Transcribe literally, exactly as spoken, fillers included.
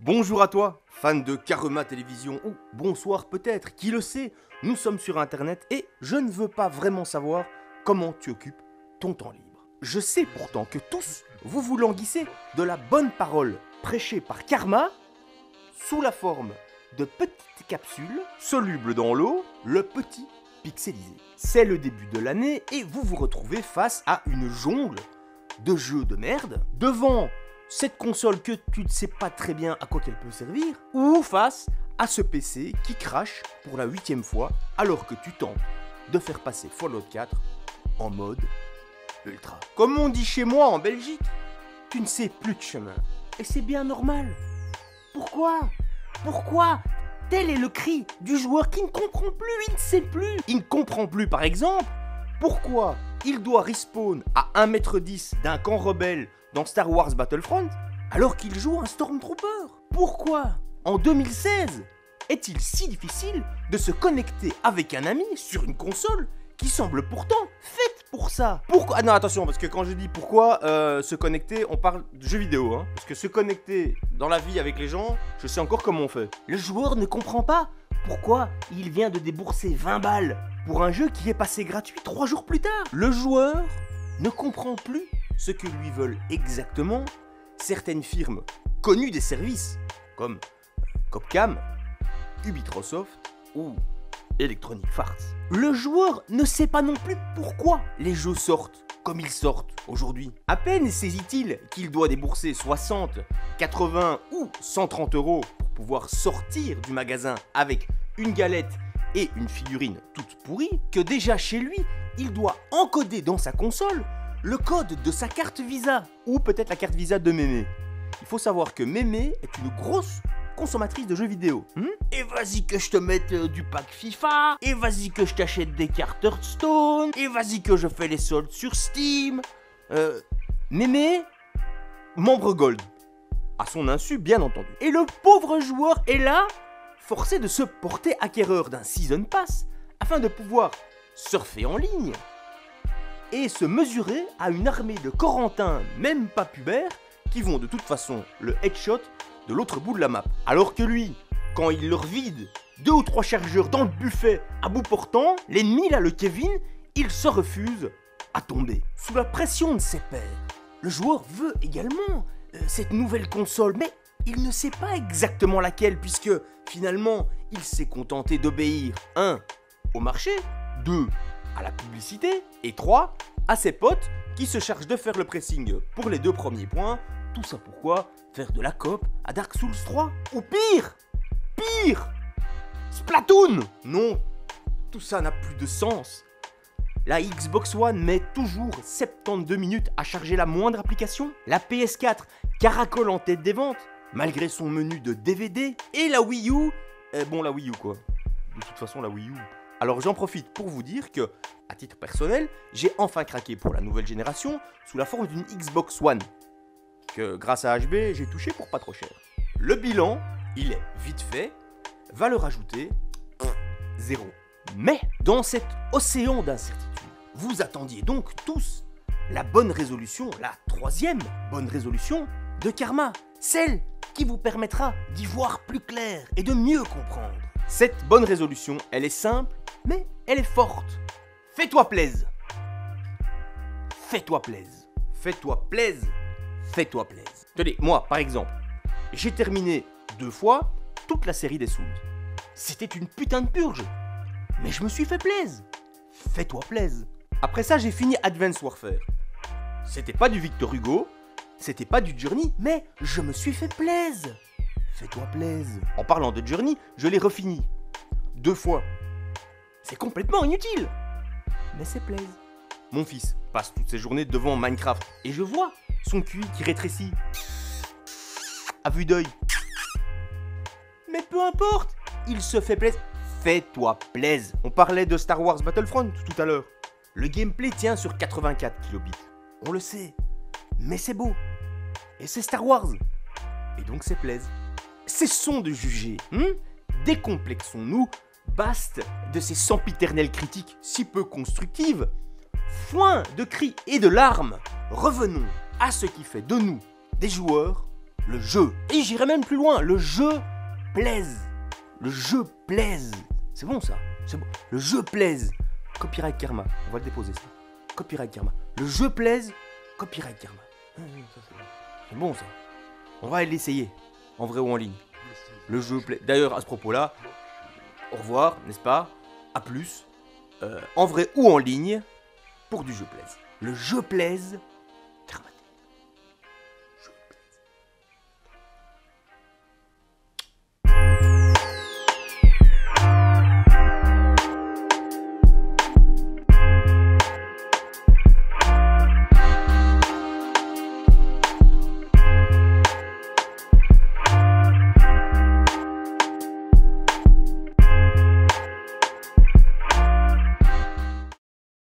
Bonjour à toi, fan de Karma Télévision, ou bonsoir peut-être, qui le sait, nous sommes sur internet et je ne veux pas vraiment savoir comment tu occupes ton temps libre. Je sais pourtant que tous, vous vous languissez de la bonne parole prêchée par Karma sous la forme de petites capsules solubles dans l'eau, le petit pixelisé. C'est le début de l'année et vous vous retrouvez face à une jungle de jeux de merde devant cette console que tu ne sais pas très bien à quoi qu'elle peut servir, ou face à ce P C qui crache pour la huitième fois alors que tu tentes de faire passer Fallout quatre en mode ultra. Comme on dit chez moi en Belgique, tu ne sais plus de chemin. Et c'est bien normal. Pourquoi Pourquoi Tel est le cri du joueur qui ne comprend plus, il ne sait plus. Il ne comprend plus par exemple pourquoi il doit respawn à un mètre dix d'un camp rebelle dans Star Wars Battlefront alors qu'il joue un Stormtrooper. Pourquoi en deux mille seize est-il si difficile de se connecter avec un ami sur une console qui semble pourtant faite pour ça? Pourquoi? Ah non, attention, parce que quand je dis pourquoi euh, se connecter, on parle de jeux vidéo, hein. Parce que se connecter dans la vie avec les gens, je sais encore comment on fait. Le joueur ne comprend pas pourquoi il vient de débourser vingt balles pour un jeu qui est passé gratuit trois jours plus tard. Le joueur ne comprend plus ce que lui veulent exactement certaines firmes connues des services, comme Copcam, Ubisoft ou Electronic Arts. Le joueur ne sait pas non plus pourquoi les jeux sortent comme ils sortent aujourd'hui. À peine saisit-il qu'il doit débourser soixante, quatre-vingts ou cent trente euros pour pouvoir sortir du magasin avec une galette et une figurine toute pourrie, que déjà chez lui, il doit encoder dans sa console le code de sa carte Visa, ou peut-être la carte Visa de Mémé. Il faut savoir que Mémé est une grosse consommatrice de jeux vidéo. Hmm et vas-y que je te mette euh, du pack FIFA, et vas-y que je t'achète des cartes Hearthstone, et vas-y que je fais les soldes sur Steam. Euh, Mémé, membre Gold. À son insu, bien entendu. Et le pauvre joueur est là, forcé de se porter acquéreur d'un Season Pass, afin de pouvoir surfer en ligne et se mesurer à une armée de Corentins, même pas pubères, qui vont de toute façon le headshot de l'autre bout de la map. Alors que lui, quand il leur vide deux ou trois chargeurs dans le buffet à bout portant, l'ennemi là, le Kevin, il se refuse à tomber. Sous la pression de ses pairs, le joueur veut également euh, cette nouvelle console, mais il ne sait pas exactement laquelle, puisque finalement, il s'est contenté d'obéir un au marché, deux à la publicité, et trois à ses potes qui se chargent de faire le pressing pour les deux premiers points. Tout ça pourquoi? Faire de la coop à Dark Souls trois? Ou pire Pire Splatoon! Non, tout ça n'a plus de sens. La Xbox One met toujours soixante-douze minutes à charger la moindre application. La P S quatre caracole en tête des ventes, malgré son menu de D V D. Et la Wii U, euh, bon la Wii U quoi. De toute façon la Wii U. Alors j'en profite pour vous dire que, à titre personnel, j'ai enfin craqué pour la nouvelle génération sous la forme d'une Xbox One, que grâce à H B, j'ai touché pour pas trop cher. Le bilan, il est vite fait, valeur ajoutée, zéro. Mais, dans cet océan d'incertitude, vous attendiez donc tous la bonne résolution, la troisième bonne résolution de Karma, celle qui vous permettra d'y voir plus clair et de mieux comprendre. Cette bonne résolution, elle est simple, mais elle est forte. Fais-toi plaise. Fais-toi plaise. Fais-toi plaise. Fais-toi plaise. Tenez, moi, par exemple, j'ai terminé deux fois toute la série des Souls. C'était une putain de purge. Mais je me suis fait plaise. Fais-toi plaise. Après ça, j'ai fini Advance Warfare. C'était pas du Victor Hugo, c'était pas du Journey, mais je me suis fait plaise. Fais-toi plaise. En parlant de Journey, je l'ai refini. Deux fois. C'est complètement inutile. Mais c'est plaise. Mon fils passe toutes ses journées devant Minecraft et je vois son Q I qui rétrécit. À vue d'œil. Mais peu importe, il se fait plaise. Fais-toi plaise. On parlait de Star Wars Battlefront tout à l'heure. Le gameplay tient sur quatre-vingt-quatre kilobits. On le sait. Mais c'est beau. Et c'est Star Wars. Et donc c'est plaise. Cessons de juger. Hmm Décomplexons-nous. Baste de ces sempiternelles critiques si peu constructives. Foin de cris et de larmes. Revenons à ce qui fait de nous des joueurs Le jeu. Et j'irai même plus loin. Le jeu plaise. Le jeu plaise. C'est bon ça. C'est bon. Le jeu plaise. Copyright Karma. On va le déposer ça. Copyright Karma. Le jeu plaise. Copyright Karma. C'est bon ça. On va l'essayer. En vrai ou en ligne. Le jeu plaise. D'ailleurs, à ce propos-là, au revoir, n'est-ce pas? À plus. Euh, en vrai ou en ligne. Pour du jeu plaise. Le jeu plaise.